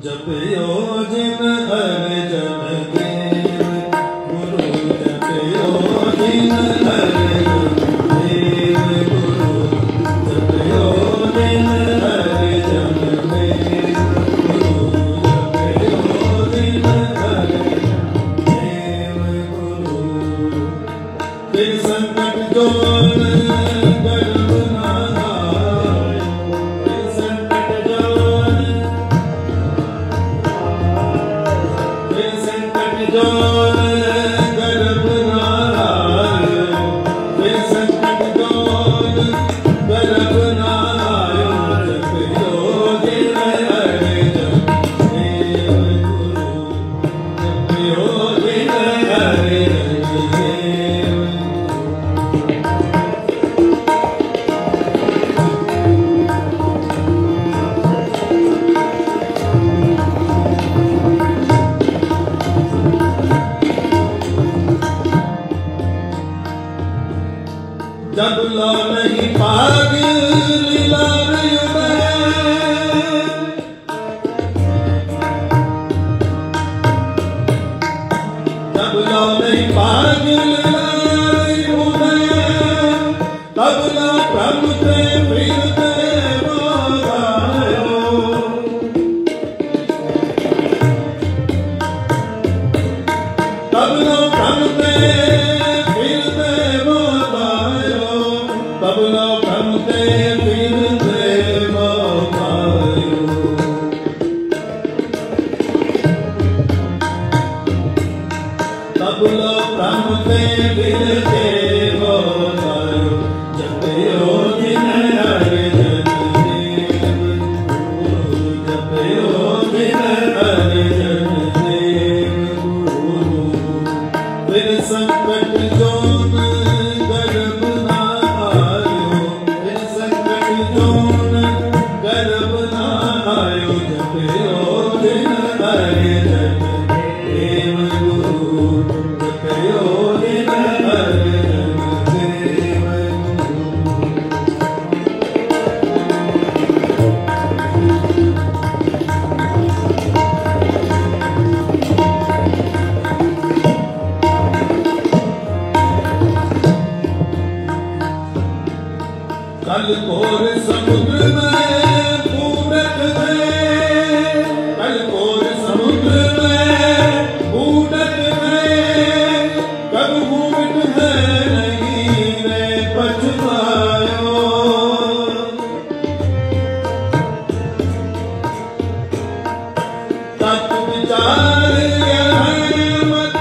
जपयो जिन हर जन देव गुरु जपयो जिन हर जन देव गुरु जपयो जिन हर जन देव गुरु जपयो जिन हर देव गुरु फिर संकट जोन गर्भ ना आयो फिर संकट जोन जोन गर्भ ना आयो फिर संकट जोन गर्भ ना आयो जपयो जिन हर जन देव गुरु जपयो जिन हर जन देव जब लो नहीं पाग लीलार जब लो नहीं पाग लीलार तब लो प्रभु ते फिरते मोगायो तब लो प्रभु ते फिरते मोगायो तब लो प्रभु ते फिरते मोगायो तब लो प्रभु ते फिरते मोगायो जपयो जिन हर जन देव गुरु जपयो जिन हर जन देव गुरु फिर संकट जोन गर्भ ना आयो फिर संकट जोन गर्भ ना आयो जपयो जिन हर जन देव गुरु जपयो जिन हर जन देव गुरु कल कोर समुद्र में बूढ़त है कल कोर समुद्र में बूढ़त है कब बूढ़ है नहीं रे पछतायो तत् विचार यह मत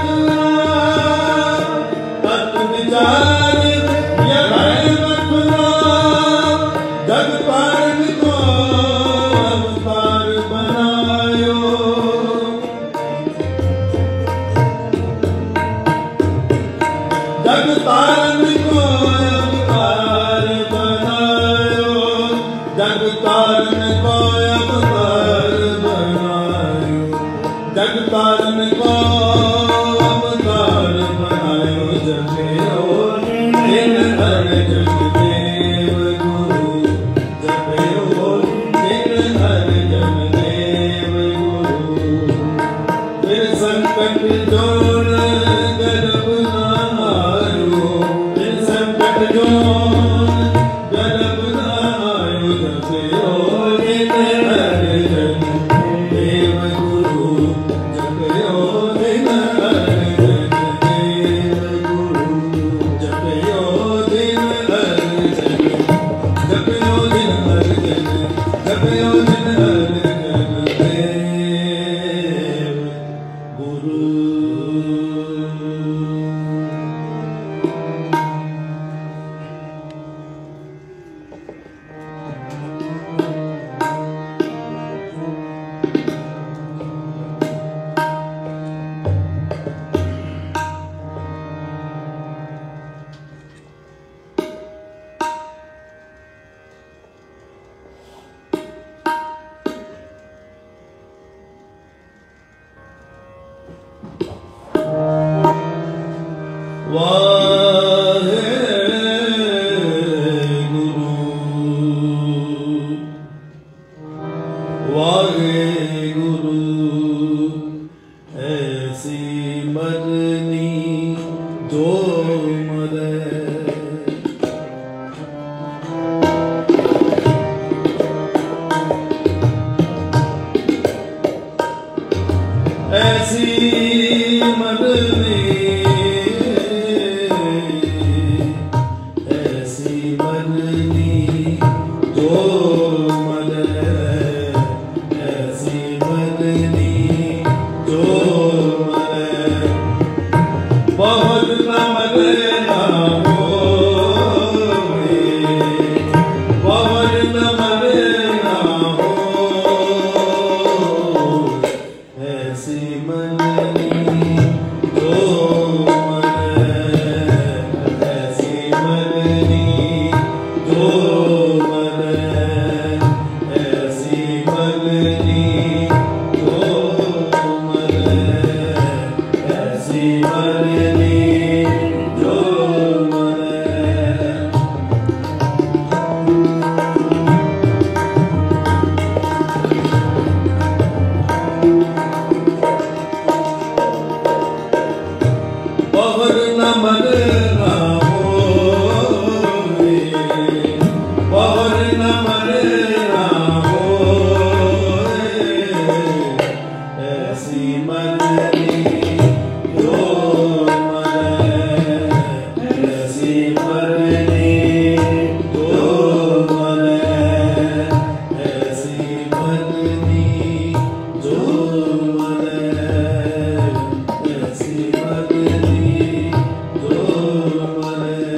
तत् विचार यह मत जग पारण को अवतार बनायो जग तारण को अवतार बनायो जग तारण को अवतार बनायो जग तारण को अवतार बनायो जपयो जिन हर जन देव गुरु जपयो जिन हर जन देव गुरु फिर संकट जोन गर्भ ना आयो फिर संकट जोन गर्भ ना आयो जपयो जिन हर जन देव गुरु जपयो जिन हर जन देव गुरु जपयो जिन हर जन जपयो जिन हर जन जपयो जिन हर जन देव गुरु ऐसी मरनी जो मरे। ऐसी मरनी, ऐसी मरनी जो मरे, ऐसी मरनी जो मरे। बहुत न मरना होवे, बहुत न मरना हो, ऐसी मरनी जो मरे, ऐसी मरनी जो मरे, ऐसी मरनी जो मरे, ऐसी मरनी जो मरे। बहुत न मरना होवे, बहुत न मरना होवे, ऐसी मरनी जो मरे, ऐसी मरनी जो मरे, ऐसी मरनी जो मरे, ऐसी मरनी जो मरे।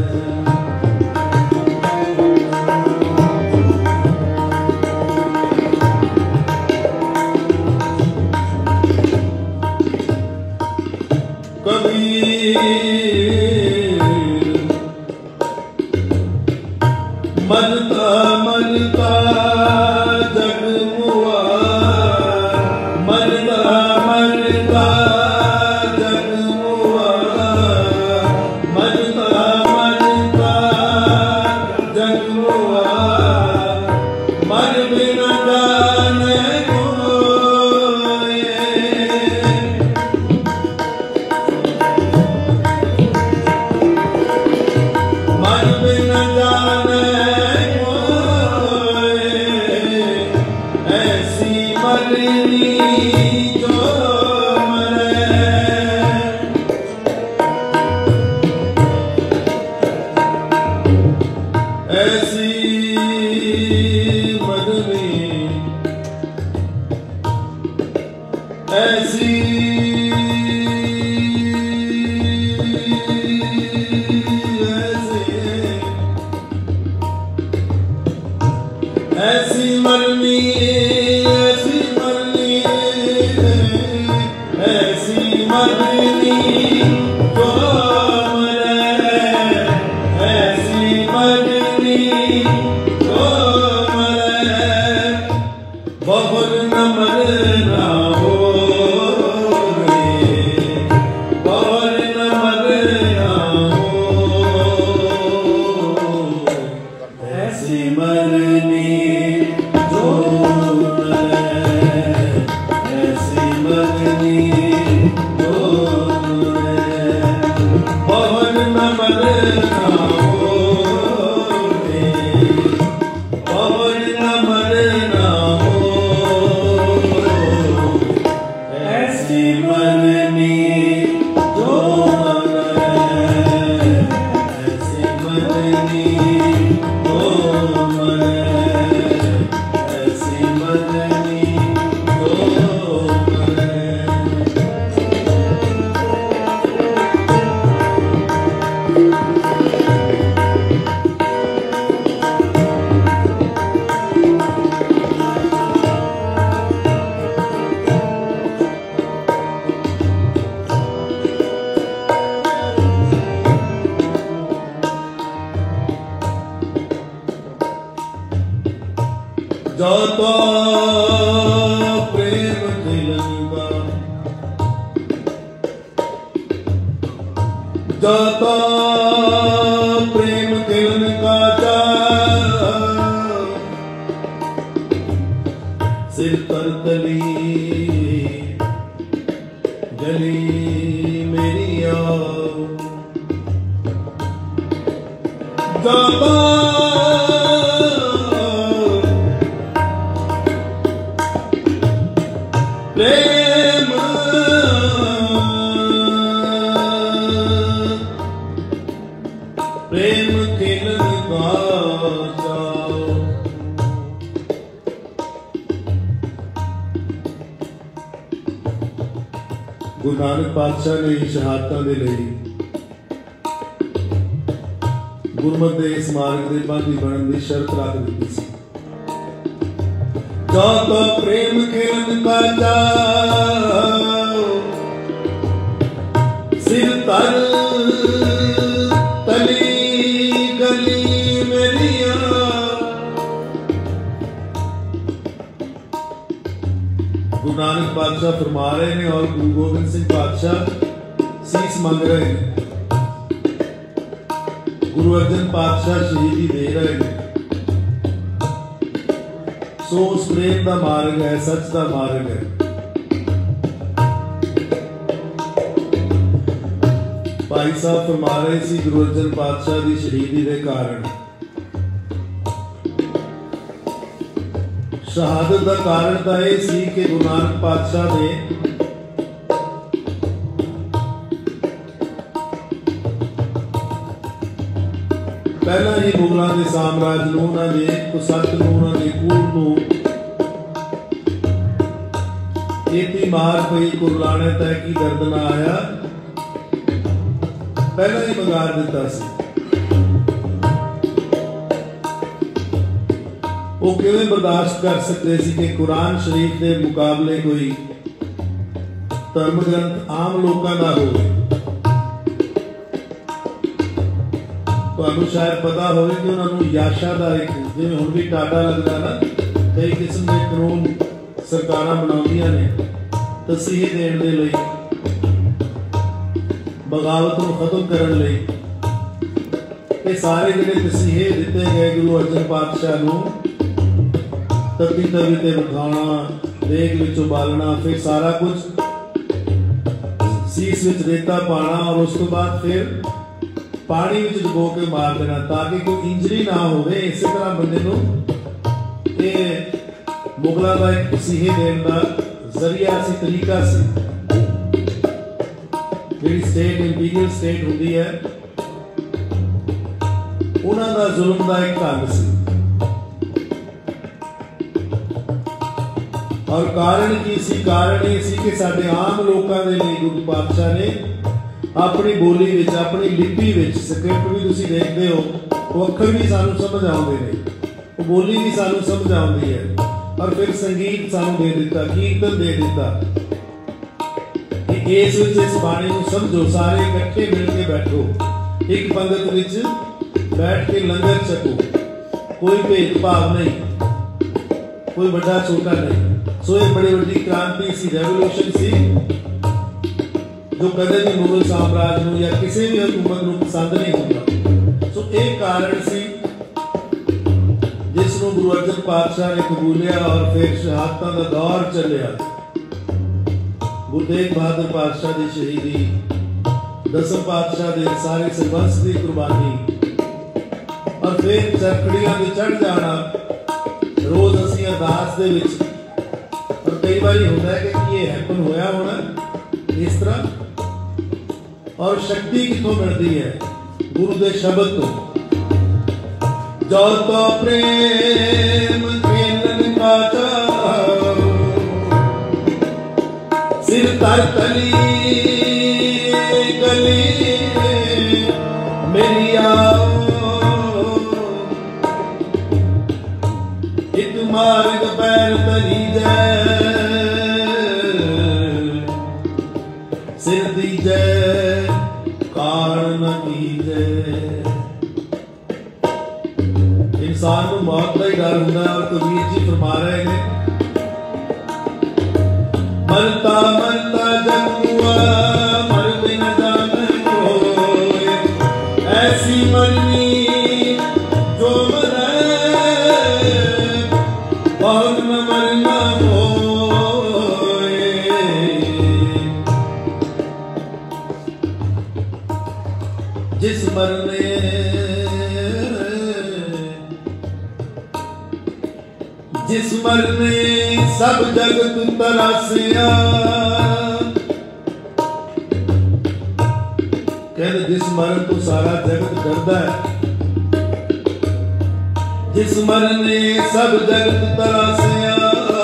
कबीर मरता मरता जग मुआ, मरता मरता जग मुआ, मरता मरता जग मुआ, मर बिना जाने कोई, मर बिना जाने कोई, ऐसी मरनी जो मरे। ऐसी मरनी, ऐसी ऐसी मरनी, ऐसी मरनी, ऐसी मरनी जो मरे, ऐसी मरनी जो मरे। बहुत न मरना होवे, बहुत न मरना हो, ऐसी मरनी जो मरे, ऐसी मरनी जो मरे। बहुत न मरना होवे, बहुत न मरना हो, ऐसी मरनी जो मरे, ऐसी मरनी जो मरे, ऐसी मरनी जो मरे। जाता प्रेम तिलंगा, जाता प्रेम तिलंगा जा, सिर पर तली गली मेरी आओ दाता प्रेम प्रेम खेलन का चाओ। गुरु नानक पातशाह ने शहादतां दे लई गुरमत दे इस मार्ग दे बांधी बनन की शर्त रख दी सी। जो तो प्रेम खेलन का चाओ सिर तर तली गली मेरी गुरु नानक पातशाह फरमा रहे हैं और गुरु गोबिंद सिंह पातशाह सीस मंग रहे हैं। गुरु अर्जन पातशाह शहीदी दे रहे हैं। सो उस प्रेम का मार्ग है, सच का मार्ग है। भाई साहब फरमा रहे सी गुरु अर्जन पातशाह की शहीदी के कारण शहादत का कारण तो यह सी कि गुरु नानक पातशाह ने पहला ही मुगलों के साम्राज्य को उन्होंने कुसत को उन्होंने कूड़ को इतनी मार पई कुरलाने तय की दर्द ना आया पहला ही बगार दिता सी। वो किवें बर्दाश्त कर सकते सी कि कुरान शरीफ के मुकाबले कोई धर्म ग्रंथ आम लोगों का हो। तो शायद पता हो कि उन्होंने याशा का एक जिवें हुण भी टाटा लगता ना कई किस्म के कानून सरकार बनाउंदियां ने तसीह देने के लिए बगावत को खत्म करने लई ये सारे जिहड़े तसीहे दिते गए गुरु अर्जन पातशाह नूं तत्ती तवी ते बिठाना देग विच उबालना फिर सारा कुछ सीस विच रेता पाना और उस तो बाद फिर पानी विच डुबो के मार देना ताकि कोई इंजरी ना होवे। इसी तरह बंदे नूं ये मुगलों का एक तसीहे देने का जरिया सी तरीका सी। जिहड़ी स्टेट इंपीरियल स्टेट होंदी है उन्हां दा जुल्म का एक ढंग सी। और कारण की सी कारण ये सी कि साडे आम लोगों के लिए गुरु पातशाह ने अपनी बोली विच अपनी लिपि विच स्क्रिप्ट भी तुसीं देखदे हो वो अखर भी सानू समझ आउंदे ने वो बोली भी सानू समझ आउंदी है। और फिर संगीत सानू दे दिता कीर्तन दे दिता कि इस बाणी को समझो सारे इकट्ठे मिलके बैठो एक पंगत विच बैठ के लंगर छको कोई भेदभाव नहीं कोई बड़ा छोटा नहीं। सो ये बड़ी बड़ी क्रांति सी रेवोल्यूशन सी जो कदे भी मुगल साम्राज्य को या किसी भी हुकूमत को पसंद नहीं होता। सो एक कारण सी जिसनों गुरु अर्जन पातशाह ने कबूलिया और फिर शहादतां दा दौर चलिया। गुरु तेग बहादुर पातशाह की शहीदी दसम पातशाह के सारे सरबंस की कुर्बानी और फिर चरखड़ियां ते चढ़ जाना रोज असीं अरदास दे विच और कई बार होता है कि ये हैपन होया होना इस तरह। और शक्ति कितों मिलती है गुरु के शब्द तो जो तो प्रेम खेलन का चाओ सिर तर तली गली मेरी आओ एक मार्ग पैर तली जाए सिर दी जय कारण न कीजे। इंसान को मौत का ही डर होता है और कबीर जी फरमा रहे हैं मरता मरता जग हुआ मर बिन जाने कोई ऐसी मरनी जो मरे बहुत न मरना होए जिस मरने सब जगत तरासिया, कहते जिस मरण तो सारा जगत डरदा है, जिस मरने सब जगत तरासिया,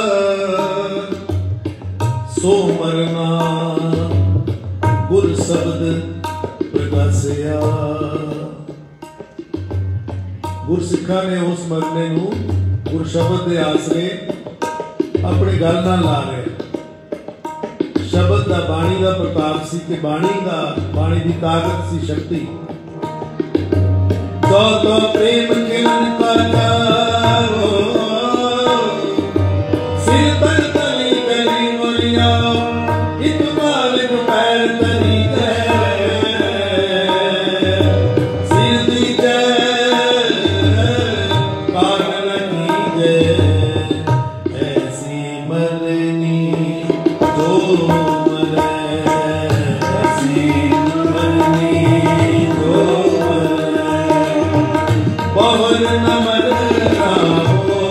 सो मरना गुर शब्द प्रकाशिया। गुरसिखा ने उस मरने नूं गुर शब्द के आसरे अपने गल नाल ला रहे। शब्द दा बाणी दा प्रताप सी कि बाणी दी ताकत सी, शक्ति। तो प्रेम किलन का जाओ, सिर पर तली गली मोरिया, इतबाल पैर तली गए, सिर दी जय कारण की जय, ऐसी मरनी जो मरे, ऐसी मरनी जो मरे, पवन न मरना हो,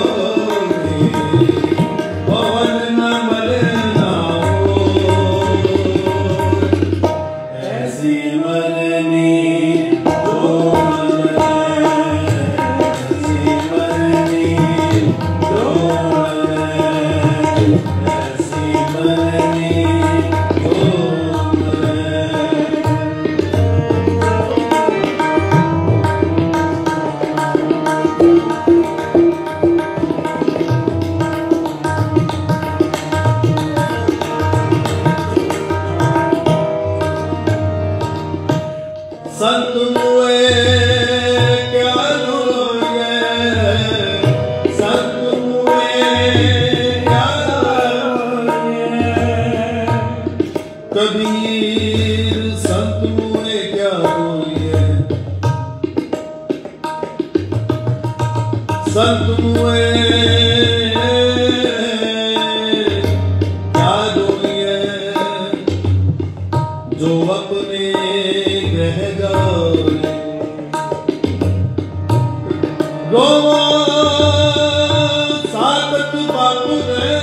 पवन न मरना हो, ऐसी मरनी जो मरे, ऐसी मरनी जो मरे, ऐसी मरनी जो मरे। संत मुए क्या रोए, संत मुए क्या रोए, कबीर संत मुए क्या रोए, संत मुए क्या रोए, जो अपने ग्रह जाए, रोवो साकत बापू ने,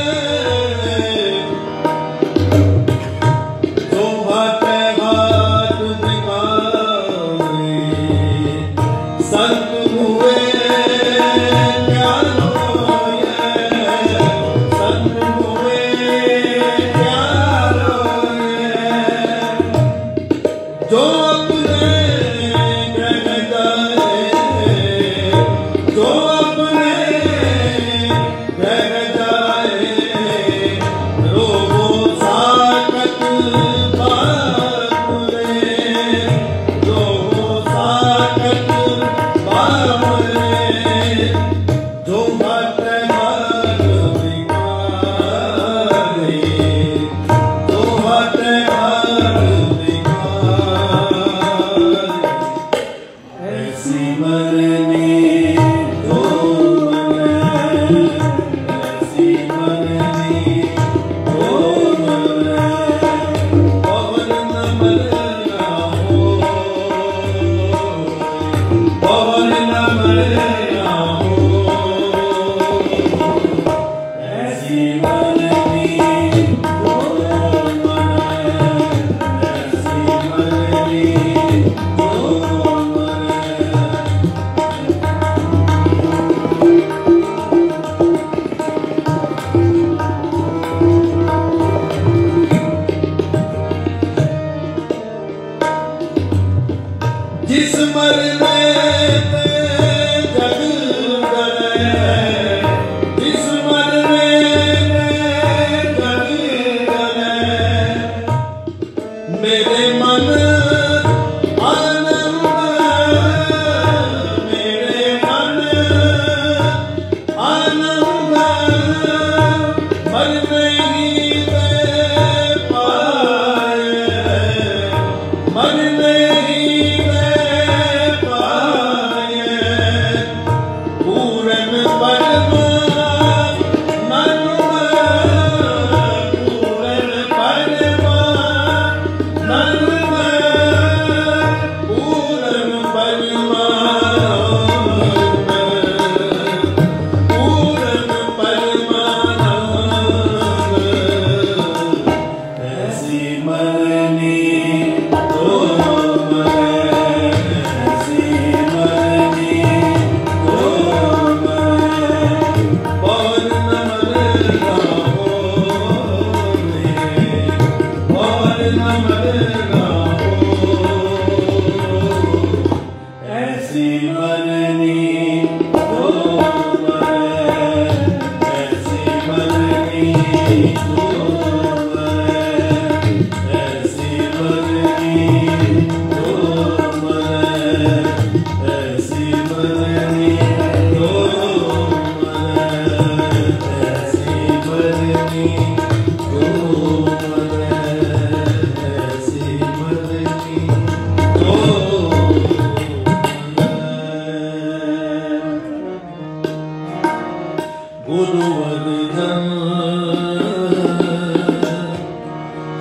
जो हाथे हाथ दिखाए, संत हुए क्या रोए, संत हुए क्या रोए, जो अपने ग्रह जाए, जो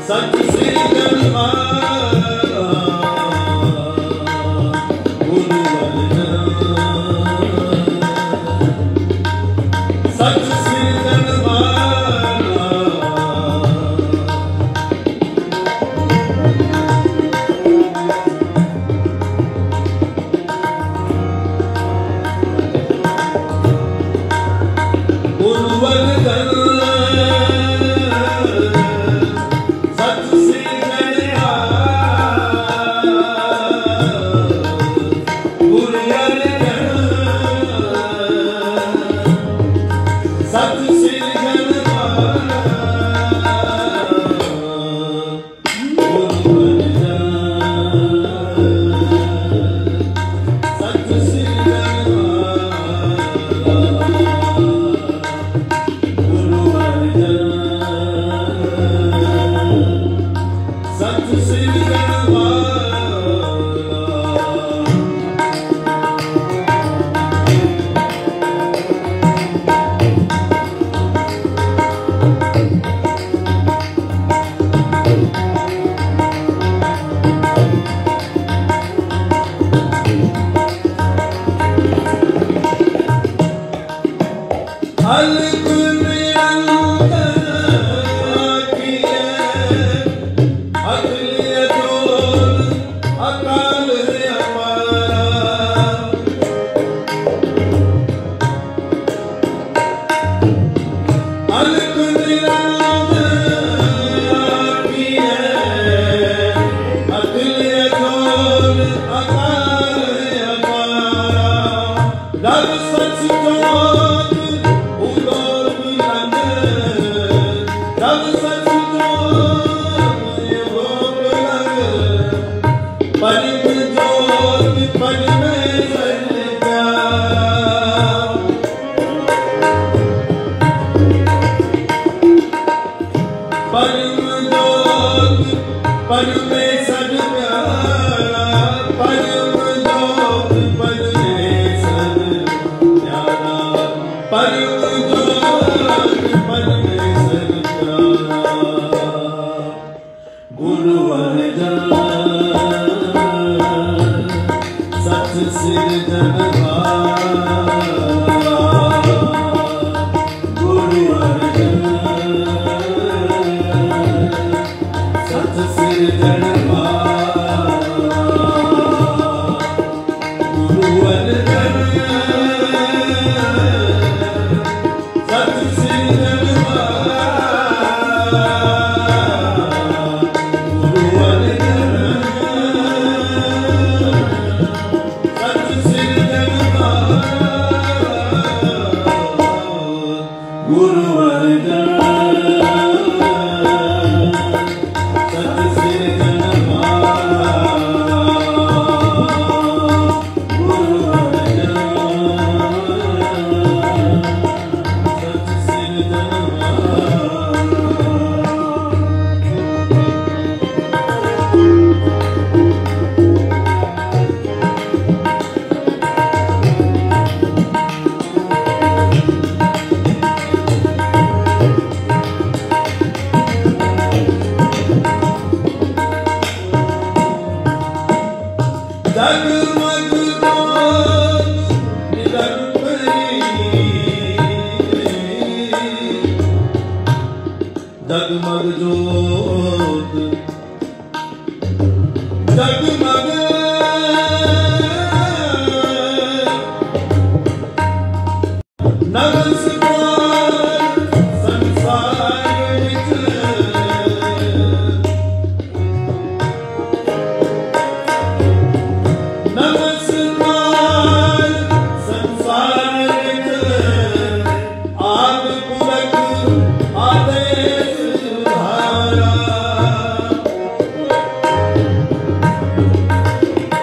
सच सिरजनहारा गुरु सच सिरजनहारा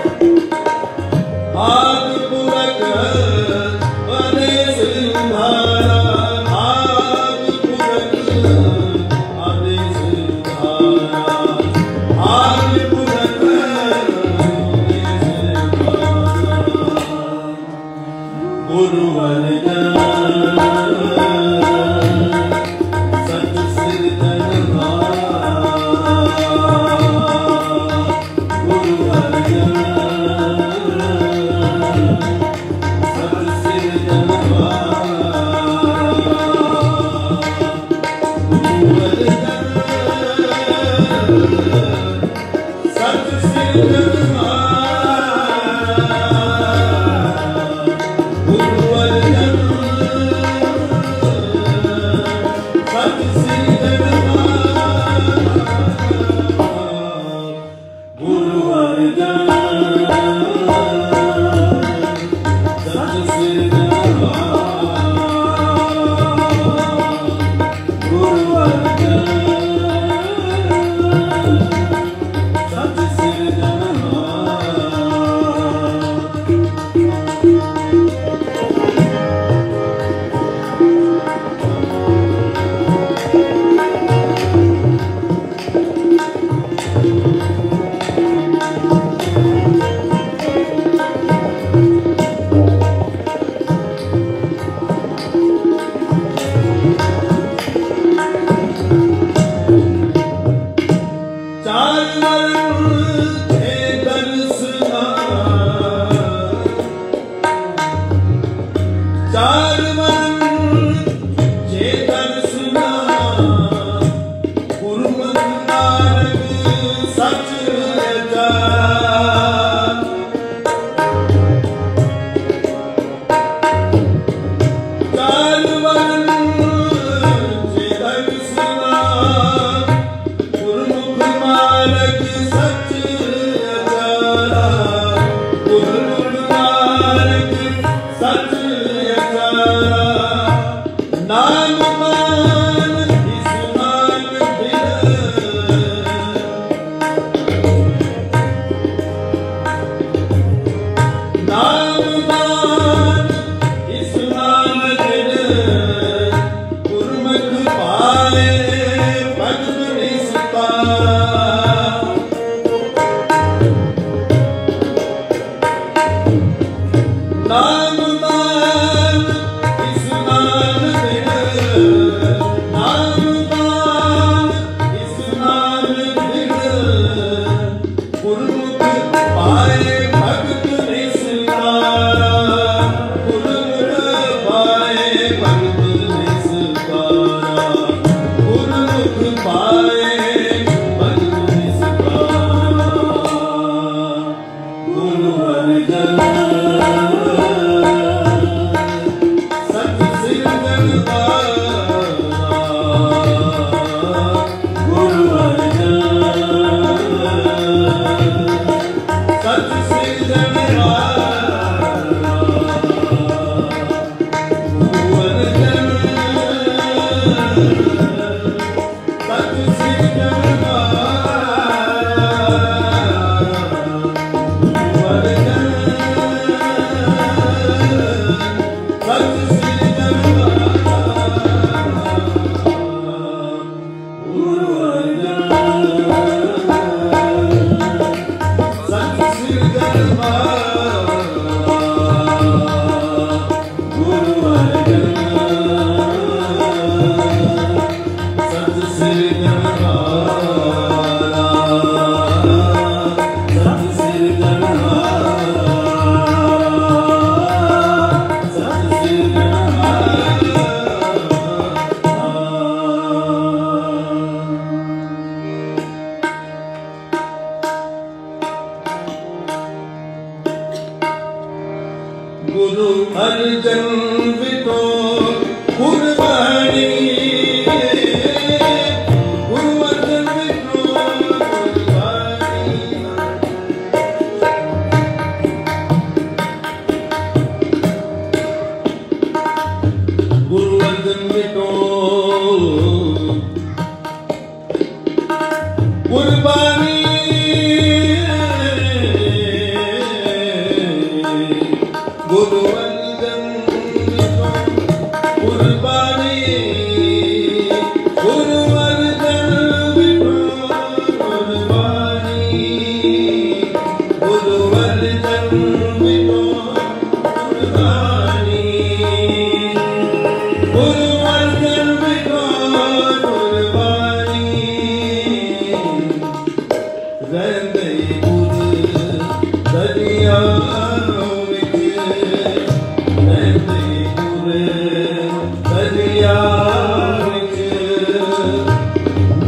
आदि पुरख आदेश तुम्हारा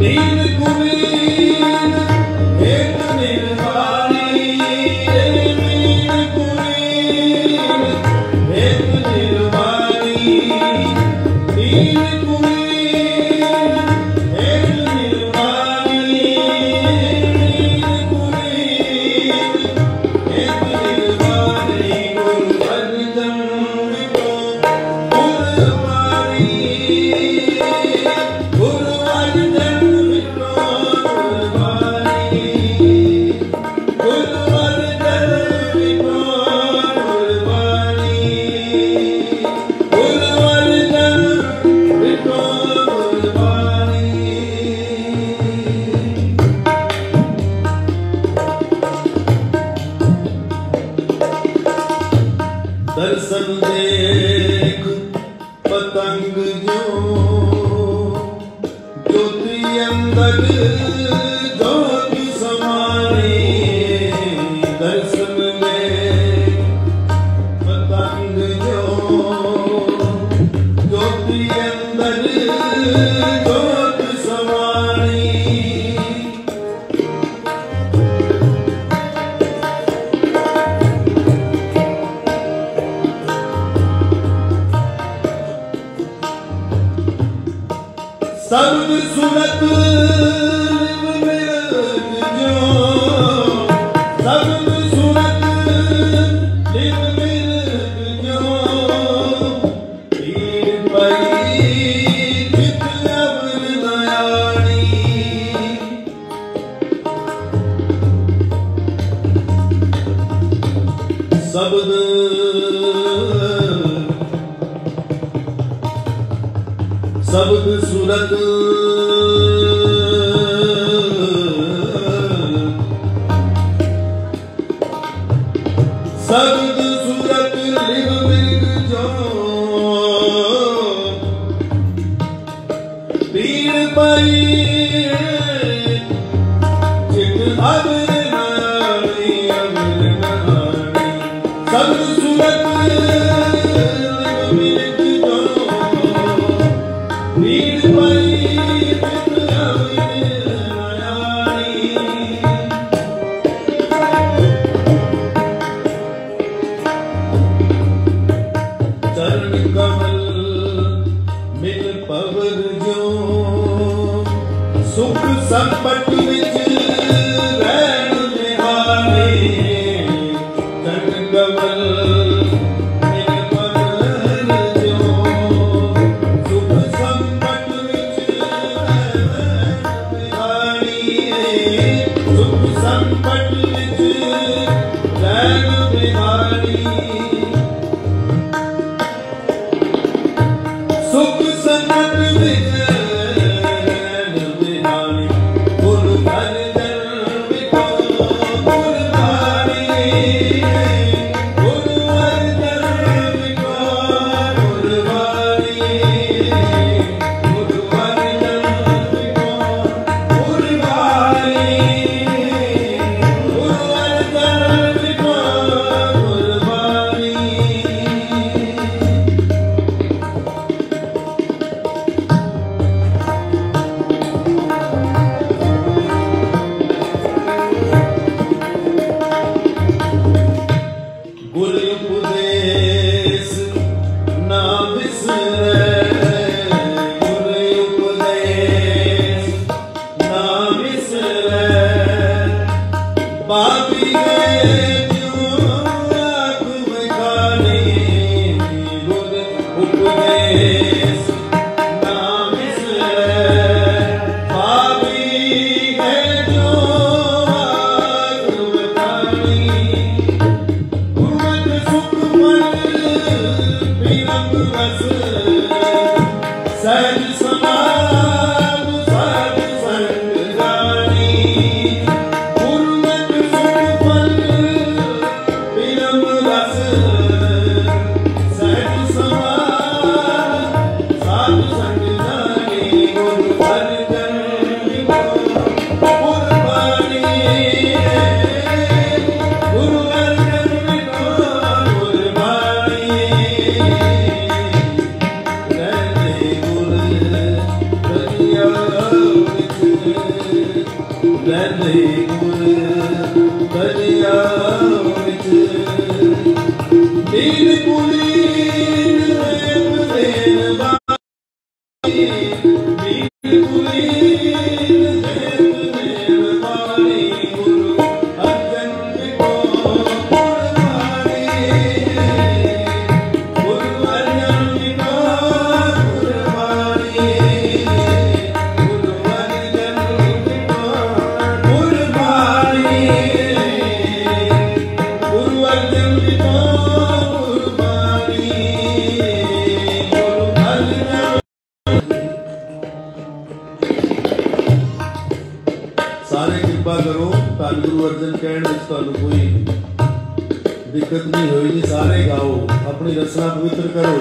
दर्शन देख पतंग जो ज्योति अंदर ज्योति समाई। दर्शन देख पतंग जो ज्योति अंदर ज्योति समाई। सब सूरत मिर्ग जो सब सूरत मिर्ग जो पीर पई चित अवर नयाणी। शब्द शब्द सूरत शब्द सूरत लिव मिर्ग जो पीर पई चित अवर नयाणी अवर नयाणी। शब्द सूरत लिव मिर्ग जो पीर पई चित अवर नयाणी। चरण कमल मिल पवर जो सुख संपत विच रैन निहारे। चरण कमल मिल पवर जो सुख संपत विच रैन निहारे। सुख संपत विच रैन निहारे। सुख संपत विच रैन निहारे। गुरु घर रहंदे गुर दरिया विच नील कुलीन प्रेम देन वाली नील कुलीन प्रेम देन वाली गुरु अर्जन को कुर्बानी गुरु अर्जन को कुर्बानी गुरु अर्जन को कुर्बानी गुरु अर्जन को कुर्बानी गुरु अर्जन। सारे कृपा करो धन गुरु अर्जन कहने में तुहानू कोई दिक्कत नहीं होगी। सारे गाओ अपनी रचना पवित्र करो।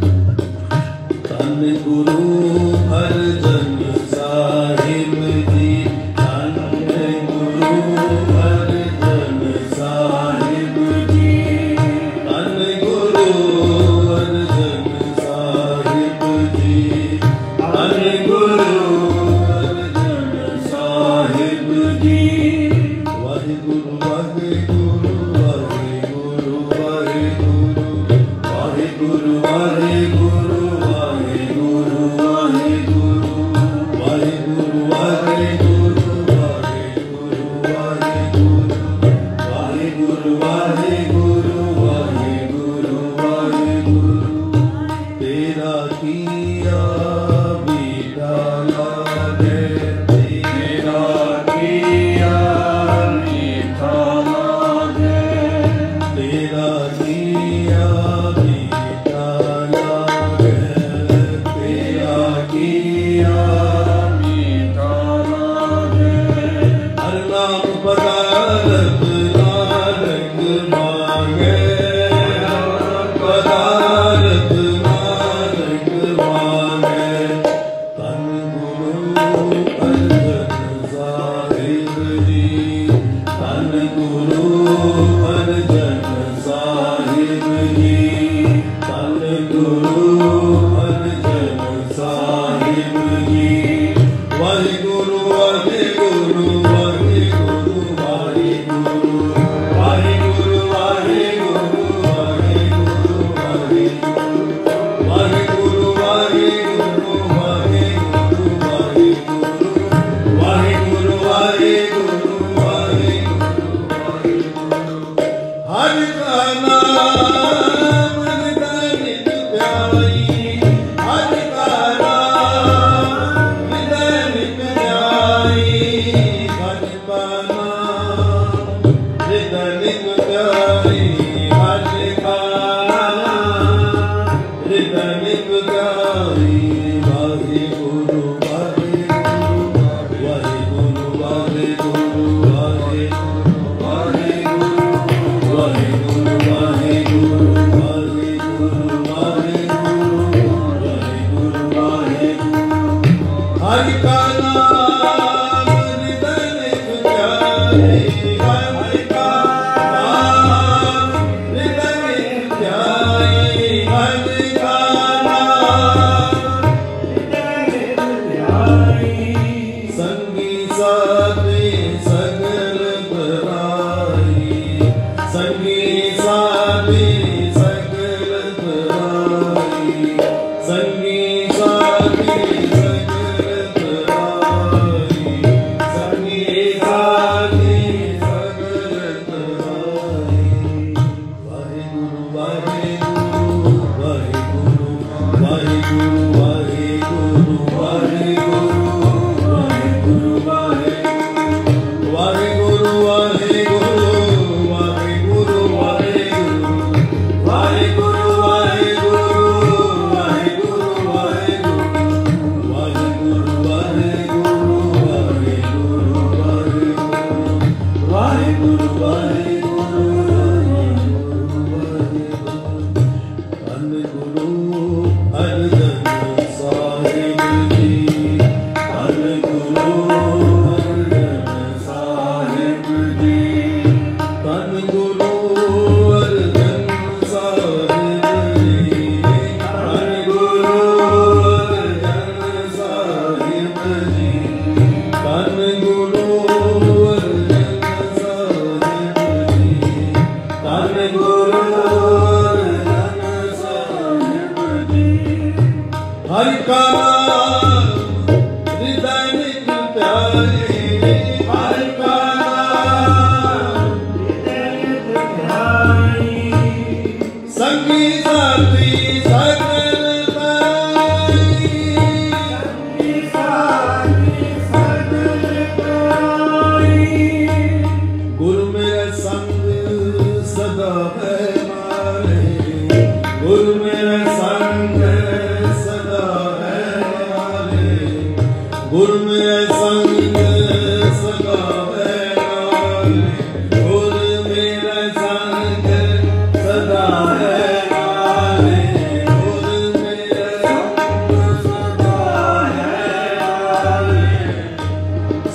धन गुरु अर्जन साहिब जी धन गुरु अर्जन साहिब जी धन गुरु अर्जन साहिब जी धन गुरु अर्जन साहिब जी। वाहिगुरु वाहिगुरु वाहिगुरु वाहिगुरु वाहिगुरु वाहिगुरु वाहिगुरु वाहिगुरु वाहिगुरु वाहिगुरु वाहिगुरु वाहिगुरु वाहिगुरु वाहिगुरु तेरा किया बीता लागे तेरा किया मीठा लागे तेरा किया बीता लागे तेरा किया मीठा लागे। हर नाम पदारथ नानक मांगे पदारथ नानक मांगे। धन गुरु अर्जन साहिब जी धन गुरु अर्जन साहिब जी धन गुरु अर्जन साहिब जी। वाहिगुरु वाहिगुरु वाहिगुरु वाहिगुरु वाहिगुरु वाहिगुरु वाहिगुरु वाहिगुरु वाहिगुरु वाहिगुरु वाहिगुरु वाहिगुरु वाहिगुरु हरि का नाम नित ध्याई हरि का नाम नित ध्याई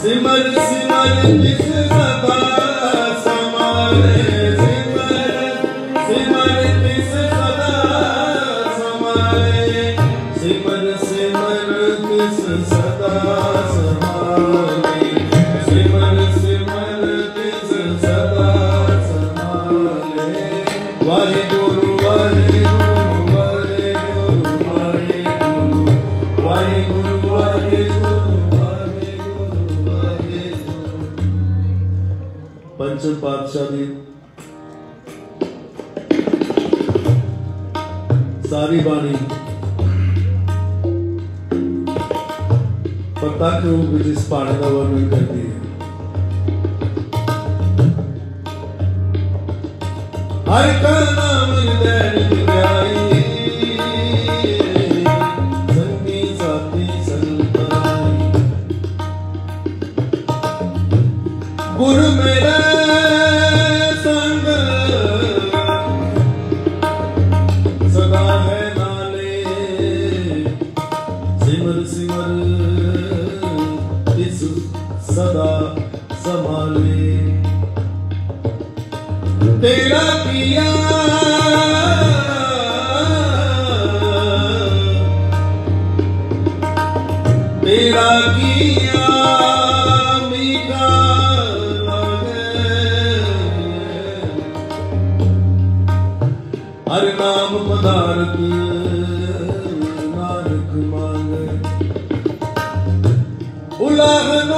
सिमर सिमर तिस सदा समाले सिमर सिमर तिस सदा समाले सिमर सिमर तिस सदा समाले सिमर सिमर तिस सदा समाले वाहिगुरु वाहिगुरु वाहिगुरु वाहिगुरु वाहिगुरु पंचम पातशाह दी सारी बाणी प्रत्यक्ष रूप में इस पाने का वर्णन करती है। हर का नाम हृदय ध्याई संगी साथी संताई गुरु मेरा संग सदा है नाले सिमर सिमर तिस सदा संभाले तेरा किया तेरा किया मीठा हर नाम पदार्थ नानक मांगे उलाहनो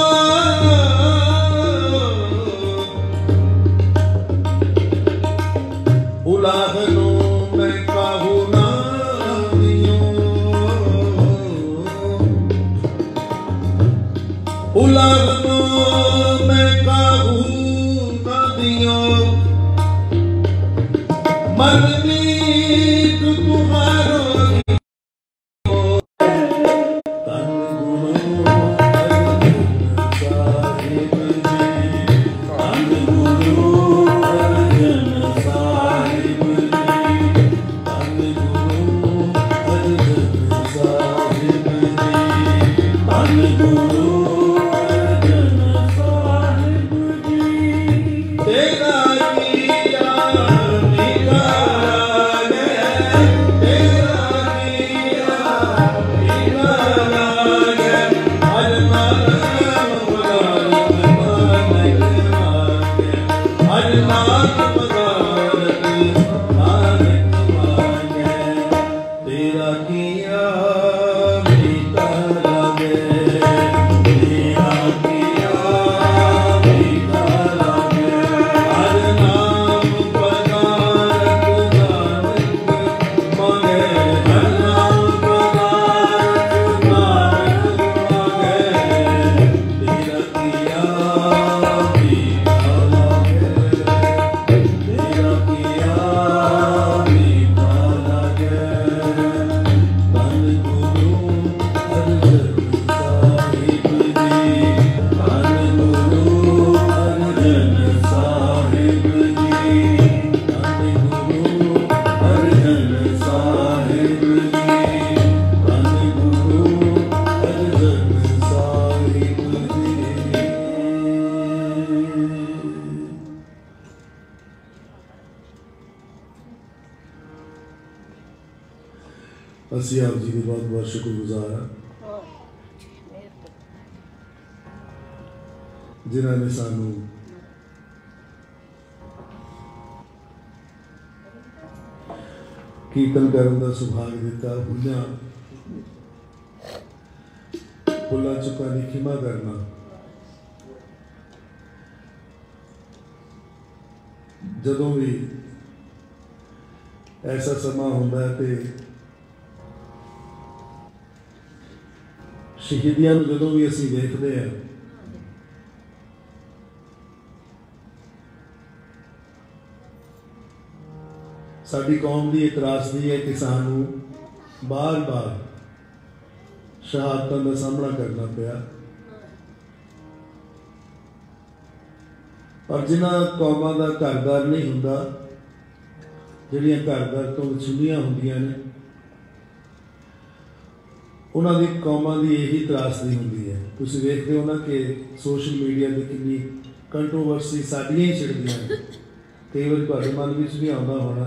उलाहनो मैं काहू ना दियो उलाहनो मैं काहू ना दियो मन मीत तुम्हारो तन गुरु अर्जन साहिब जी तन गुरु अर्जन साहिब जी तन गुरु अर्जन साहिब जी तन गुरु अर्जन साहिब जी तेरा किया असी आप जी के बहुत बहुत शुक्रगुजार हाँ जिन्होंने सानू कीर्तन करने का सुभाग दिता भुला चुका की खिमा करना जदों भी ऐसा समा होंदा है ते शहीदियां जदों भी असी देखते हैं साडी कौम की एक त्रासदी है कि सानू बार बार शहादतों का सामना करना पिया और जिन्हां कौमां दा घरदार नहीं हुंदा जिहड़ियां घरदार तो विछुंदियां हुंदियां ने उन्हां दी कौमां दी यही त्रासदी हुंदी है तुसीं देखते हो ना कि सोशल मीडिया की कितनी कंट्रोवर्सी साडियां ही छिड़दियां ने, कई बार तुहाडे मन विच भी आउंदा होना।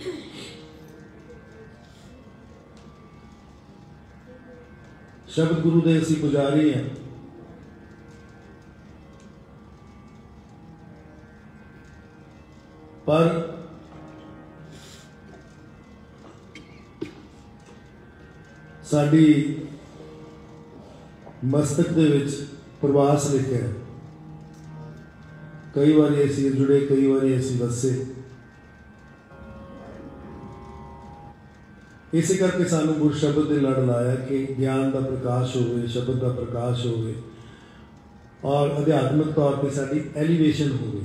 शब्द गुरु दे असीं पुजारी हैं, पर साडी मस्तक दे विच प्रवास लिखिਆ है। कई बार असीं जुड़े, कई बार असीं वसे। इस करके सानू गुर शब्द दे लड़ लाया कि ज्ञान का प्रकाश होवे, शब्द का प्रकाश होवे और अध्यात्मिक तौर पर साडी एलीवेशन होवे।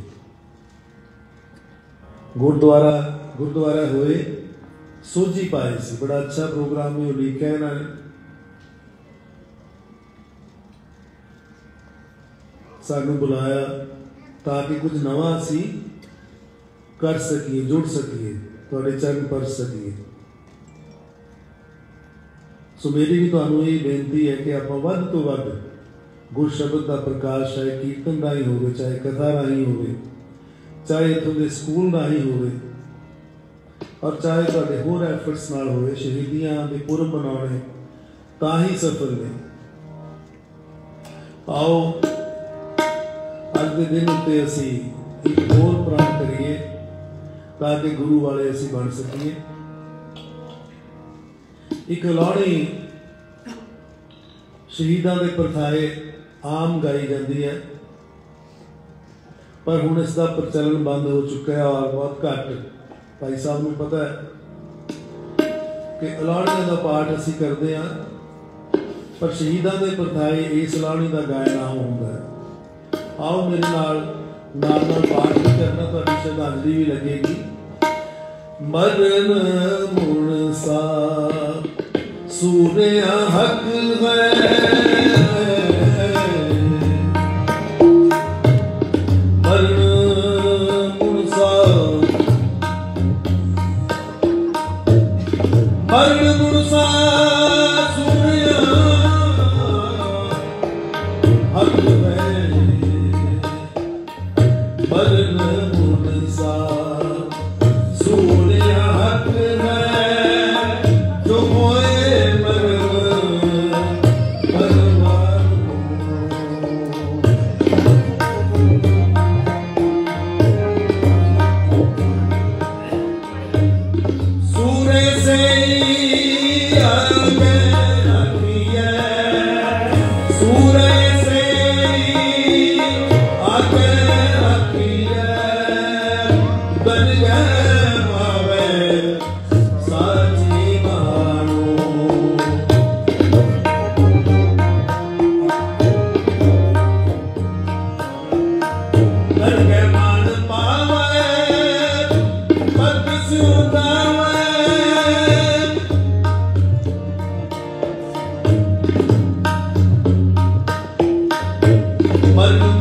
गुरुद्वारा होए सोझी पाए सी, बड़ा अच्छा प्रोग्राम में उलीका है इन्होंने। सानू बुलाया ताकि कुछ नवा असी कर सकिए, जुड़ सकिए, तुहाडे चरण पर सकिए। सो मेरी भी तुहानू यही बेनती है कि आपां वध तो वध गुर शब्द का प्रकाश चाहे कीर्तन राही होवे, चाहे कथा राही होवे, चाहे इत्थों के स्कूल राही होवे और चाहे तुहाडे होर एफर्ट्स नाल होवे। शहीदियां दे पुरब मनाने तां ही सफल ने। आओ अज के दिन उत्ते असी एक होर प्रण करिए ताकि गुरु वाले असी बन सकिए। एक लाड़ी शहीदां दे परथाए आम गाई जाती है, पर हुण इसका प्रचलन बंद हो चुका है और बहुत घट भाई साहब को पता है कि अलाणियां का पाठ असी करते हैं, पर शहीदां दे परथाए इस अलाणी का गायन आम होंदा है। आओ मेरे नाल पाठ भी करना, तुहाडी श्रद्धांजलि भी लगेगी। मरण मुनसा सूर्या हक मरण मुनसा सूर्या हक मरण मुनसा सूर्या हक जो होए सूर्य से आगे रखिए, सूर्य से आगे रखिए, बन गए मावे साची मानो। बन गए मान पावे पद सुदावे, मरण